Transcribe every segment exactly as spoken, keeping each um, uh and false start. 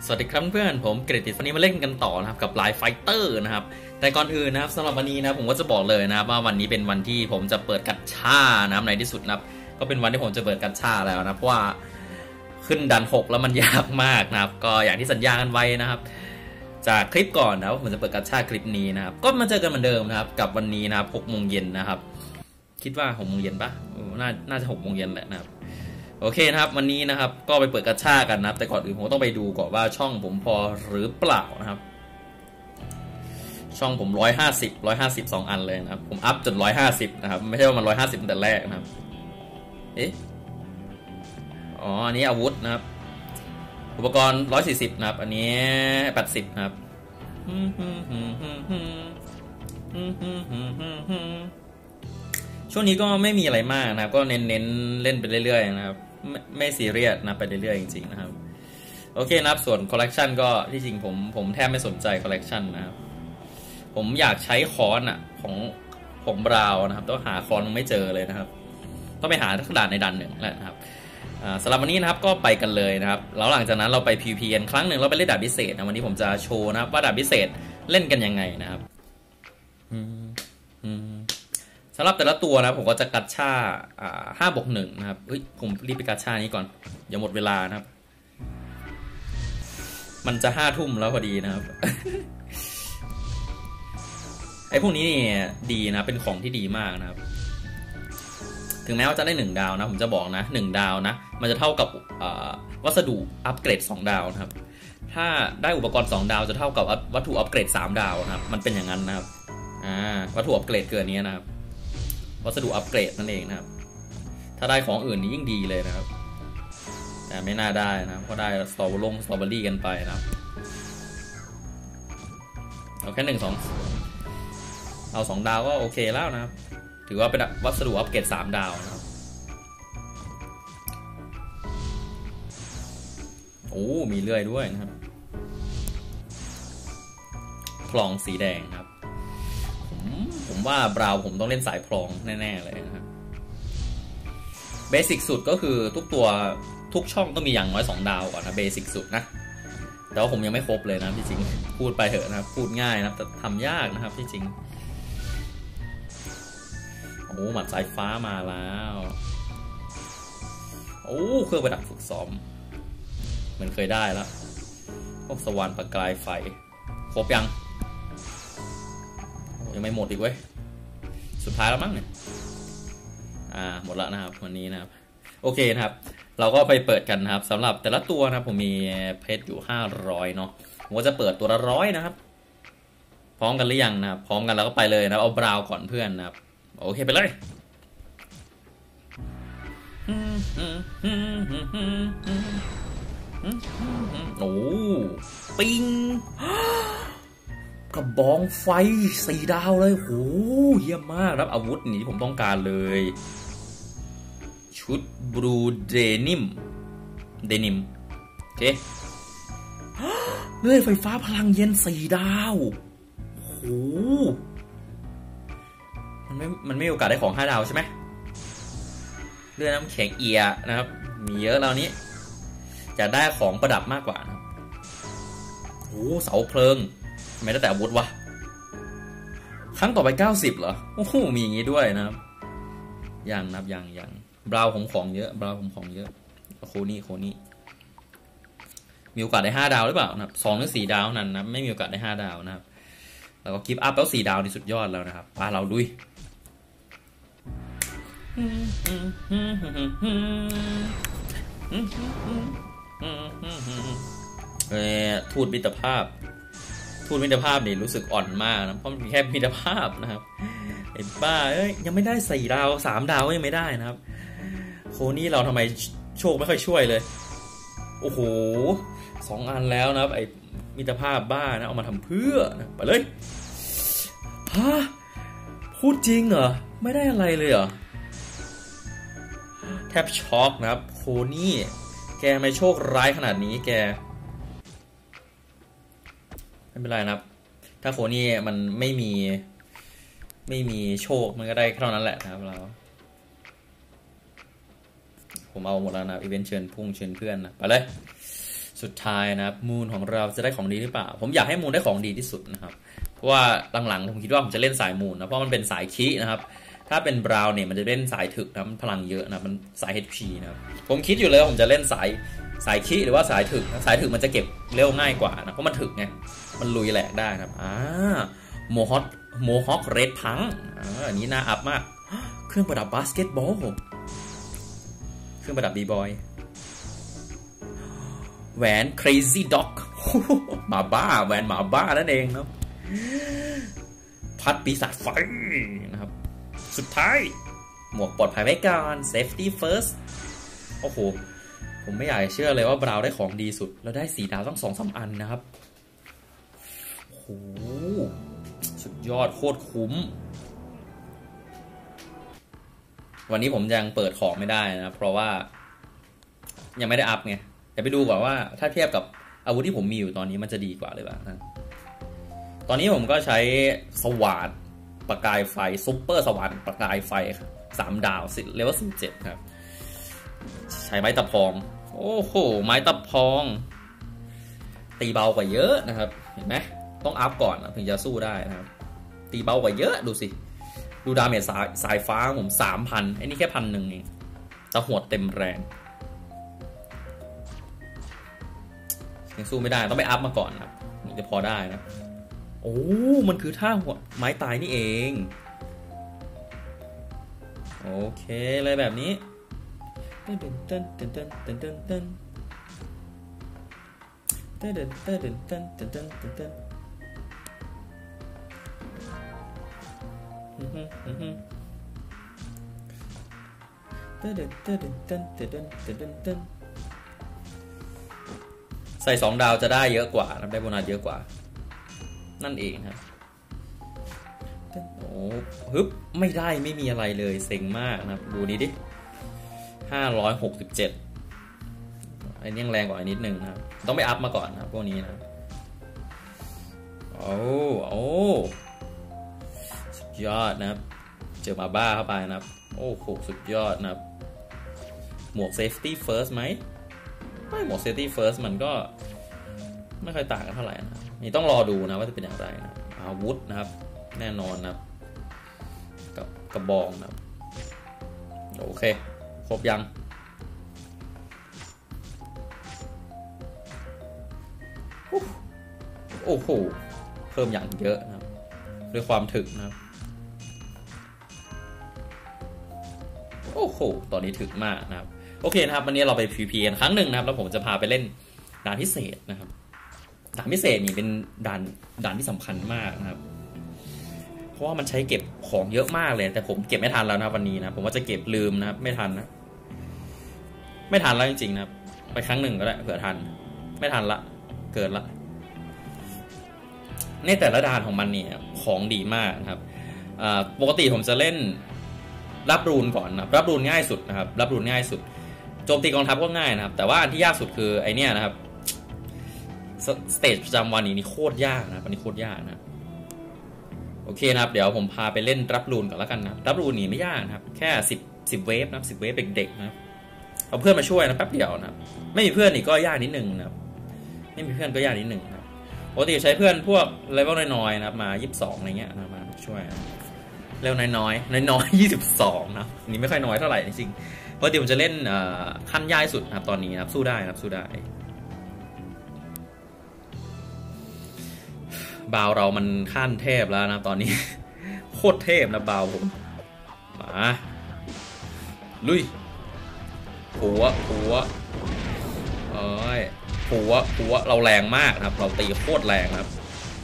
สวัสดีครับเพื่อนผมเกรดติดวันนี้มาเล่นกันต่อนะครับกับไลฟ์ไฟเตอร์นะครับแต่ก่อนอื่นนะครับสำหรับวันนี้นะผมก็จะบอกเลยนะครับว่าวันนี้เป็นวันที่ผมจะเปิดกัตชานะครับในที่สุดนะครับก็เป็นวันที่ผมจะเปิดกัตชาแล้วนะเพราะว่าขึ้นดันหกแล้วมันยากมากนะครับก็อย่างที่สัญญากันไว้นะครับจากคลิปก่อนนะว่าผมจะเปิดกัตชาคลิปนี้นะครับก็มาเจอกันเหมือนเดิมนะครับกับวันนี้นะครับหกโมงเย็นนะครับคิดว่าหกโมงเย็นปะน่าน่าจะหกโมงเย็นแหละนะครับโอเคนะครับวันนี้นะครับก็ไปเปิดกัตชากันนะครับแต่ก่อนอื่นผมต้องไปดูก่อนว่าช่องผมพอหรือเปล่านะครับช่องผมร้อยห้าสิบร้อยห้าสิบสองอันเลยนะครับผมอัพจนร้อยห้าสิบนะครับไม่ใช่ว่ามันร้อยห้าสิบตั้งแต่แรกนะครับเอ๊ะอ๋ออันนี้อาวุธนะครับอุปกรณ์ร้อยสี่สิบนะครับอันนี้แปดสิบนะครับช่วงนี้ก็ไม่มีอะไรมากนะครับก็เน้นๆเล่นไปเรื่อยๆนะครับไม่ไม่ซีเรียสนะไปเรื่อยๆจริงๆนะครับโอเคนะครับส่วนคอลเลกชันก็ที่จริงผมผมแทบไม่สนใจคอลเลกชันนะครับผมอยากใช้คอนอ่ะของผมบราวนะครับต้องหาคอนไม่เจอเลยนะครับต้องไปหาทั้งด่านในดันหนึ่งแหละนะครับสำหรับวันนี้นะครับก็ไปกันเลยนะครับแล้วหลังจากนั้นเราไป พี วี พี กันครั้งหนึ่งเราไปเล่นดาบพิเศษนะวันนี้ผมจะโชว์นะครับว่าดาบพิเศษเล่นกันยังไงนะครับสำหรับแต่ละตัวนะผมก็จะกัดชาห้าบวกหนึ่งนะครับเฮ้ยผมรีบไปกัดชานี้ก่อนอย่าหมดเวลานะครับมันจะห้าทุ่มแล้วพอดีนะครับ ไอ้พวกนี้นี่ดีนะเป็นของที่ดีมากนะครับถึงแม้ว่าจะได้หนึ่งดาวนะผมจะบอกนะหนึ่งดาวนะมันจะเท่ากับวัสดุอัปเกรดสองดาวนะครับถ้าได้อุปกรณ์สองดาวจะเท่ากับวัตถุอัปเกรดสามดาวนะครับมันเป็นอย่างนั้นนะครับอ่าวัตถุอัปเกรดเกินนี้นะครับวัสดุอัปเกรดนั่นเองนะครับถ้าได้ของอื่นนี้ยิ่งดีเลยนะครับแต่ไม่น่าได้นะเพราะได้สตรอเบอร์ลงสตรอเบอรี่กันไปนะครับเอาแค่หนึ่งสองเอาสองดาวก็โอเคแล้วนะครับถือว่าเป็นวัสดุอัปเกรดสามดาวนะครับโอ้มีเลื่อยด้วยนะครับพลองสีแดงนะครับผมผมว่าบราวผมต้องเล่นสายพลองแน่ๆเลยนะครับเบสิกสุดก็คือทุกตัวทุกช่องต้องมีอย่างน้อยสองดาวก่อนนะเบสิกสุดนะแต่ว่าผมยังไม่ครบเลยนะที่จริงพูดไปเถอะนะครับพูดง่ายนะครับแต่ทำยากนะครับที่จริงโอ้หมัดสายฟ้ามาแล้วโอ้เครื่องประดับฝึกซ้อมเหมือนเคยได้แล้วพวกสวรรค์ประกายไฟครบยังยังไม่หมดอีกเว้ยสุดท้ายแล้วมั้งเนี่ยอ่าหมดแล้วนะครับวันนี้นะครับโอเคนะครับเราก็ไปเปิดกันนะครับสำหรับแต่ละตัวนะผมมีเพชรอยู่ห้าร้อยเนาะผมก็จะเปิดตัวละร้อยนะครับพร้อมกันหรือยังนะครับพร้อมกันแล้วก็ไปเลยนะเอาบราวก่อนเพื่อนนะครับโอเคไปเลยโอ้ปิงกระบองไฟสี่ดาวเลยโหเยี่ยมมากครับอาวุธนี้ที่ผมต้องการเลยชุดบลูเดนิมเดนิมโอเคเลื่อยไฟฟ้าพลังเย็นสี่ดาวโหมันไม่มันไม่มีโอกาสได้ของห้าดาวใช่ไหมเลื่อยน้ำแข็งเอียนะครับมีเยอะแล้วนี้จะได้ของประดับมากกว่านะโอ้เสาเพลิงไม่ได้แต่อาวุธวะครั้งต่อไปเก้าสิบเหรอโอ้โหมีอย่างนี้ด้วยนะครับยังนับยังยังบราวผมของเยอะบราวผมของเยอะโคนี่โคนี่มีโอกาสได้ห้าดาวหรือเปล่านะครับสองหรือสี่ดาวนั้นนะไม่มีโอกาสได้ห้าดาวนะครับแล้วก็กิฟต์อัพแล้วสี่ดาวนี่สุดยอดแล้วนะครับมาเราดุยเออทูตมิตรภาพทูตมิตรภาพนี่รู้สึกอ่อนมากนะเพราะมันมีแค่มิตรภาพนะครับไอ้บ้าเอ้ยยังไม่ได้สี่ดาวสามดาวก็ยังไม่ได้นะครับโคนี่เราทำไมโชคไม่ค่อยช่วยเลยโอ้โหสองอันแล้วนะครับไอ้มิตรภาพบ้านะเอามาทำเพื่อนะไปเลยฮะพูดจริงเหรอไม่ได้อะไรเลยเหรอแทบช็อกนะครับโคนี่แกไม่โชคร้ายขนาดนี้แกไม่เป็นไรนะครับถ้าโคนี่มันไม่มีไม่มีโชคมันก็ได้เท่านั้นแหละนะครับเราผมเอาหมดแล้วนะอีเวนต์เชิญพุ่งเชิญเพื่อนนะไปเลยสุดท้ายนะครับมูนของเราจะได้ของดีหรือเปล่าผมอยากให้มูนได้ของดีที่สุดนะครับเพราะว่าหลังๆผมคิดว่าผมจะเล่นสายมูนนะเพราะมันเป็นสายคีนะครับถ้าเป็นบราวน์เนี่ยมันจะเล่นสายถึกนะมันพลังเยอะนะมันสาย เอช พี นะครับผมคิดอยู่เลยว่าผมจะเล่นสายสายคีหรือว่าสายถึกสายถึกมันจะเก็บเร็วง่ายกว่านะเพราะมันถึกไงมันลุยแหลกได้นะครับอ่าโมฮอคโมฮอคเรดพังอ่าอันนี้น่าอัพมากเครื่องประดับบาสเกตบอลเครื่องประดับบีบอยแหวน crazy dog หมาบ้าแหวนหมาบ้านั่นเองนะพัดปีศาจไฟนะครับสุดท้ายหมวกปลอดภัยไว้ก่อน safety first โอ้โหผมไม่อยากเชื่อเลยว่าบราวได้ของดีสุดแล้วได้สีดาวตั้งสองสามอันนะครับโอ้โหสุดยอดโคตรคุ้มวันนี้ผมยังเปิดของไม่ได้นะเพราะว่ายังไม่ได้อัพไงเดี๋ยวไปดูก่อนว่าถ้าเทียบกับอาวุธที่ผมมีอยู่ตอนนี้มันจะดีกว่าหรือเปล่านะตอนนี้ผมก็ใช้สว่านประกายไฟซุปเปอร์สว่านประกายไฟสามดาวสิเลเวลสิบเจ็ดครับใช้ไม้ตะพองโอ้โหไม้ตะพองตีเบากว่าเยอะนะครับเห็นไหมต้องอัพก่อนถึงจะสู้ได้นะครับตีเบากว่าเยอะดูสิดูดาเมจสายสายฟ้าผมสามพันไอ้นี่แค่พันหนึ่งเองจะหวดเต็มแรงยังสู้ไม่ได้ต้องไปอัพมาก่อนนะถึงจะพอได้นะโอ้มันคือท่าหัวไม้ตายนี่เองโอเคเลยแบบนี้เต้นเต้นเต้นเต้นเต้นเต้นเต้นเต้นเต้นเต้นเต้นเต้นเต้นเต้นเต้นเต้นเต้นอือฮึอือฮึเต้นเต้นเต้นเต้นเต้นเต้นเต้นเต้นเต้นใส่สองดาวจะได้เยอะกว่าได้โบนัสเยอะกว่านั่นเองครับโอ้ฮึบไม่ได้ไม่มีอะไรเลยเซ็งมากนะครับดูนี้ดิห้าร้อยหกสิบเจ็ดอันนี้ยังแรงกว่านิดนึงนะครับต้องไปอัพมาก่อนนะพวกนี้นะโอ้โอ้สุดยอดนะครับเจอมาบ้าเข้าไปนะครับโอ้โหสุดยอดนะครับหมวก safety first ไหมไม่หมวก safety first มันก็ไม่ค่อยต่างกันเท่าไหร่นะนี่ต้องรอดูนะว่าจะเป็นอย่างไรนะอาวุธนะครับแน่นอนนะครับกับกระบองนะครับโอเคครบยังโอ้โหเพิ่มอย่างเยอะนะครับด้วยความถึกนะครับโอ้โหตอนนี้ถึกมากนะครับโอเคนะครับวันนี้เราไป พี วี พี กันครั้งหนึ่งนะครับแล้วผมจะพาไปเล่นด่านพิเศษนะครับด่านพิเศษนี่เป็นด่านด่านที่สำคัญมากนะครับเพราะว่ามันใช้เก็บของเยอะมากเลยแต่ผมเก็บไม่ทันแล้วนะวันนี้นะผมว่าจะเก็บลืมนะครับไม่ทันนะไม่ทันแล้วจริงๆนะครับไปครั้งหนึ่งก็ได้เผื่อทันไม่ทันละเกิดละในแต่ละด่านของมันเนี่ยของดีมากนะครับปกติผมจะเล่นรับรูนก่อนนะรับรูนง่ายสุดนะครับรับรูนง่ายสุดโจมตีกองทัพก็ง่ายนะครับแต่ว่าอันที่ยากสุดคือไอเนี้ยนะครับสเตจประจำวันนี้นี่โคตรยากนะวันนี้โคตรยากนะโอเคนะครับเดี๋ยวผมพาไปเล่นรับรูนก่อนแล้วกันนะรับรูนนี่ไม่ยากนะครับแค่สิบ สิบเวฟนะสิบเวฟเด็กๆนะครับเอาเพื่อนมาช่วยนะแป๊บเดียวนะไม่มีเพื่อนนี่ก็ยากนิดนึงนะครับไม่มีเพื่อนก็ยากนิดนึงนะปกติใช้เพื่อนพวกเลเวลน้อยๆนะครับมายี่สิบสองอะไรเงี้ยนะมาช่วยเลเวลน้อยๆน้อยๆยี่สิบสองนะนี่ไม่ค่อยน้อยเท่าไหร่จริงๆปกติผมจะเล่นขั้นยากสุดนะครับตอนนี้นะครับสู้ได้นะครับสู้ได้บาวเรามันขั้นเทพแล้วนะตอนนี้โคตรเทพนะบาวผมมาลุยหัวหัวเอ้ยหัวหัวเราแรงมากนะครับเราตีโคตรแรงครับ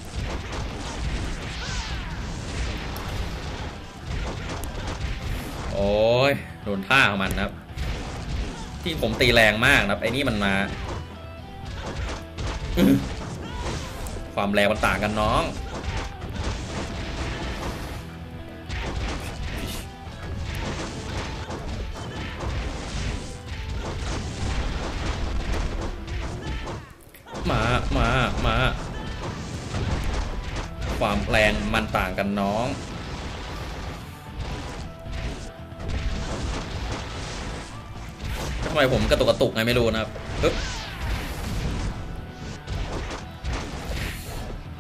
โอ้ยโดนท่าของมันนะครับที่ผมตีแรงมากนะครับไอ้นี่มันมาความแรงมันต่างกันน้องมามามาความแรงมันต่างกันน้องทำไมผมกระตุกกระตุกไงไม่รู้นะครับปึ๊บ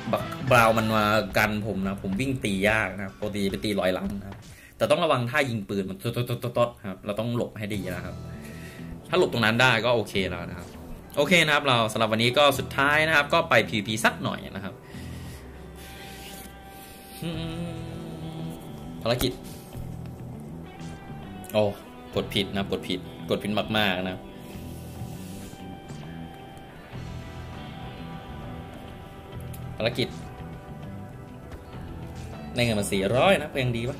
บักบราวมันมากันผมนะผมวิ่งตียากนะครับปกติไปตีลอยหลังนะครับแต่ต้องระวังท่ายิงปืนมันต๊ดต๊ดต๊ดครับเราต้องหลบให้ดีนะครับถ้าหลบตรงนั้นได้ก็โอเคแล้วนะครับโอเคนะครับเราสำหรับวันนี้ก็สุดท้ายนะครับก็ไป พี วี พี สักหน่อยนะครับภารกิจโอ้กดผิดนะกดผิดกดผิดมากๆนะภารกิจในเงินมาสี่ร้อยนะเพลงดีปะ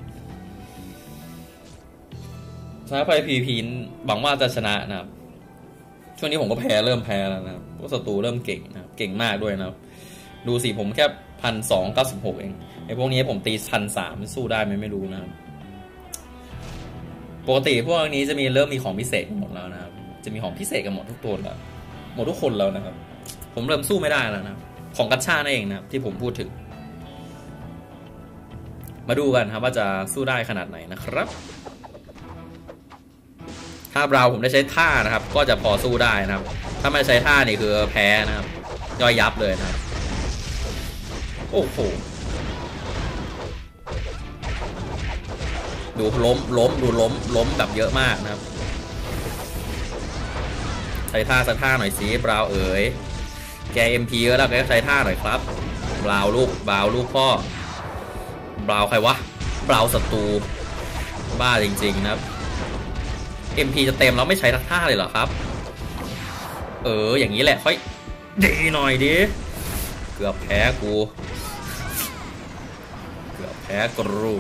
ชนะไป พี วี พี หวังว่าจะชนะนะครับช่วงนี้ผมก็แพ้เริ่มแพ้แล้วนะครับพวกศัตรูเริ่มเก่งนะครับเก่งมากด้วยนะครับดูสิผมแค่พันสองเก้าสิบหกเองไอ้พวกนี้ผมตีพันสามสู้ได้ไหมไม่รู้นะครับปกติพวกนี้จะมีเริ่มมีของพิเศษกันหมดแล้วนะครับจะมีของพิเศษกันหมดทุกตัวแล้วหมดทุกคนแล้วนะครับผมเริ่มสู้ไม่ได้แล้วนะของกัชชานั่นเองนะครับที่ผมพูดถึงมาดูกันครับว่าจะสู้ได้ขนาดไหนนะครับถ้าเราผมได้ใช้ท่านะครับก็จะพอสู้ได้นะครับถ้าไม่ใช้ท่านี่คือแพ้นะครับย่อยยับเลยนะครับโอ้โหดูล้มล้มดูล้มล้มแบบเยอะมากนะครับใช้ท่าสักท่าหน่อยสิบราวเอ๋ยแก เอ็ม พี เยอะแล้วแกใช้ท่าหน่อยครับบราวลูกบราวลูกพ่อบราวใครวะบราวศัตรูบ้าจริงๆนะครับ เอ็ม พี จะเต็มแล้วไม่ใช้ท่าเลยเหรอครับเอออย่างนี้แหละค่อยดีหน่อยดิเกือบแพ้กูเกือบแพ้กรู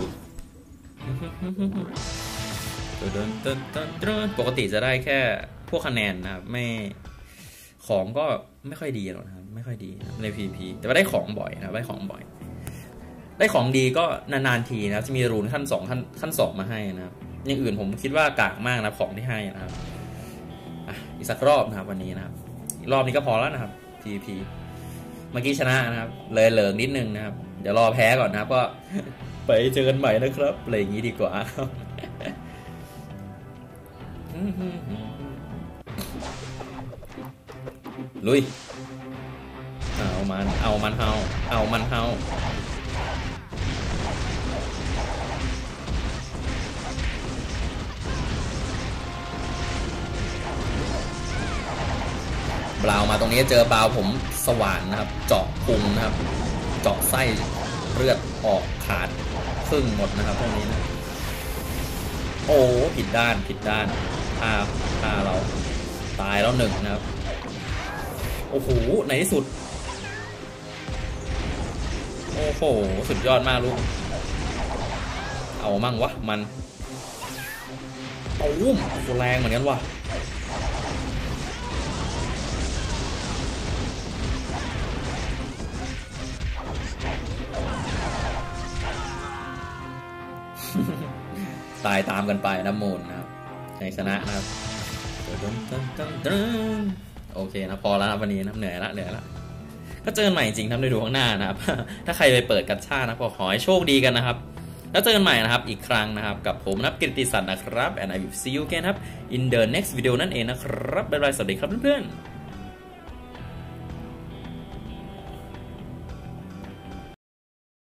ปกติจะได้แค่พวกคะแนนนะครับไม่ของก็ไม่ค่อยดีหรอกนะครับไม่ค่อยดีใน พี พี แต่ว่าได้ของบ่อยนะได้ของบ่อยได้ของดีก็นานๆทีนะจะมีรูนขั้นสองขั้นขั้นสองมาให้นะครับอย่างอื่นผมคิดว่ากากมากนะของที่ให้นะครับอีกสักรอบนะครับวันนี้นะครับอีกรอบนี้ก็พอแล้วนะครับ พี พี เมื่อกี้ชนะนะครับเลยเหลิงนิดนึงนะครับเดี๋ยวรอแพ้ก่อนนะครับก็ไปเจอกันใหม่นะครับอะไรอย่างนี้ดีกว่าลุยเอามันเอามันเฮาเอามันเฮาบราวมาตรงนี้เจอบราวผมสว่านนะครับเจาะพุงนะครับเจาะไส้เลือดออกขาดครึ่งหมดนะครับตรงนี้นะโอ้ผิดด้านผิดด้านท่าท่าเราตายแล้วหนึ่งนะครับโอ้โหในที่สุดโอ้โหสุดยอดมากลูกเอามั่งวะมันเอาอุ้มแรงเหมือนกันวะตายตามกันไปนะมูลนะครับในชนะนะครับโอเคนะพอแล้วนะวันนี้นะเหนื่อยละเหนื่อยละก็เจอกันใหม่จริงทำได้ดูข้างหน้านะครับถ้าใครไปเปิดกัญชานะก็ขอให้โชคดีกันนะครับแล้วเจอกันใหม่นะครับอีกครั้งนะครับกับผมนับกิตติศักดิ์นะครับ and I will see you again ครับ in the next video นั่นเองนะครับบ๊ายบายสวัสดีครับเพื่อนๆ